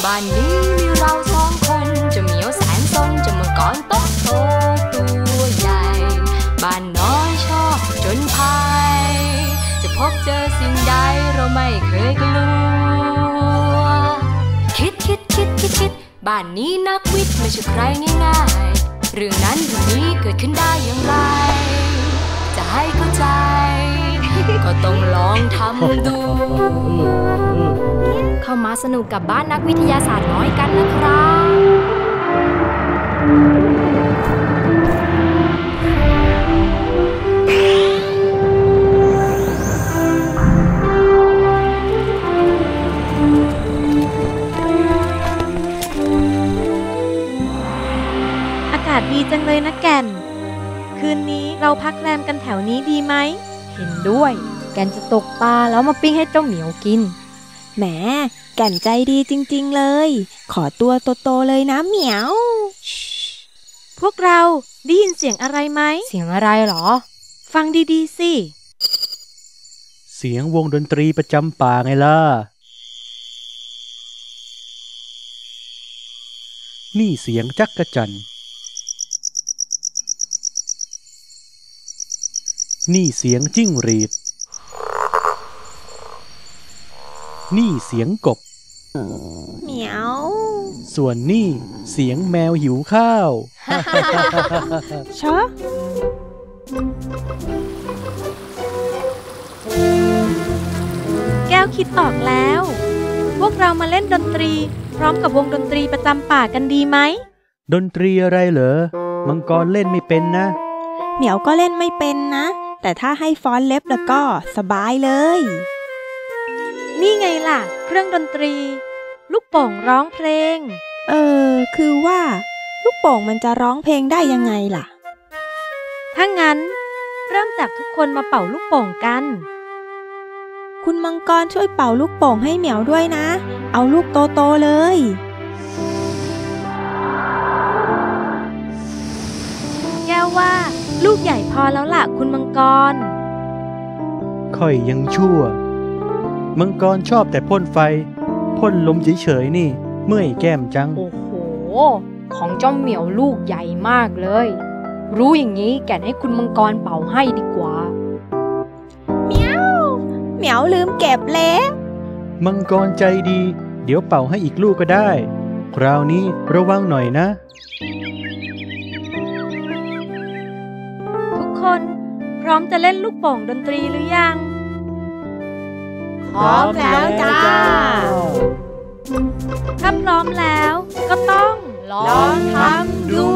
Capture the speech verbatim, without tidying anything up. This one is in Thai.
บ้านนี้มีเราสองคนจะเหมียวแสนซนจะมังกรโตโตตัวใหญ่บ้านน้อยชอบจนภัยจะพบเจอสิ่งใดเราไม่เคยกลัวคิดคิดคิดคิดคิดบ้านนี้นักวิทย์ไม่ใช่ใครง่ายๆเรื่องนั้นเรื่องนี้เกิดขึ้นได้อย่างไรจะให้เข้าใจก็ต้องลองทำดูเข้ามาสนุกกับบ้านนักวิทยาศาสตร์น้อยกันนะครับอากาศดีจังเลยนะแก่นคืนนี้เราพักแรมกันแถวนี้ดีไหมเห็นด้วยแก่นจะตกปลาแล้วมาปิ้งให้เจ้าเหมียวกินแหมแก่นใจดีจริงๆเลยขอตัวโตๆเลยนะเหมียวพวกเราได้ยินเสียงอะไรไหมเสียงอะไรหรอฟังดีๆสิเสียงวงดนตรีประจำป่าไงล่ะนี่เสียงจักจั่นนี่เสียงจิ้งหรีดนี่เสียงกบเหมียวส่วนนี่เสียงแมวหิวข้าวชะแก้วคิดออกแล้วพวกเรามาเล่นดนตรีพร้อมกับวงดนตรีประจำป่ากันดีไหมดนตรีอะไรเหรอมังกรเล่นไม่เป็นนะเหมียวก็เล่นไม่เป็นนะแต่ถ้าให้ฟ้อนเล็บแล้วก็สบายเลยนี่ไงล่ะเครื่องดนตรีลูกโป่งร้องเพลงเออคือว่าลูกโป่งมันจะร้องเพลงได้ยังไงล่ะถ้างั้นเริ่มจากทุกคนมาเป่าลูกโป่งกันคุณมังกรช่วยเป่าลูกโป่งให้เหมียวด้วยนะเอาลูกโตๆเลยแก้วว่าลูกใหญ่พอแล้วล่ะคุณมังกรค่อยยังชั่วมังกรชอบแต่พ่นไฟพ่นลมเฉยๆนี่เมื่อยแก้มจังโอ้โหของเจ้าเหมียวลูกใหญ่มากเลยรู้อย่างนี้แก่ให้คุณมังกรเป่าให้ดีกว่าเหมียวเหมียวลืมเก็บแล้วมังกรใจดีเดี๋ยวเป่าให้อีกลูกก็ได้คราวนี้ระวังหน่อยนะทุกคนพร้อมจะเล่นลูกโป่งดนตรีหรือยังพร้อมแล้วจ้าถ้าพร้อมแล้วก็ต้องลองทำดู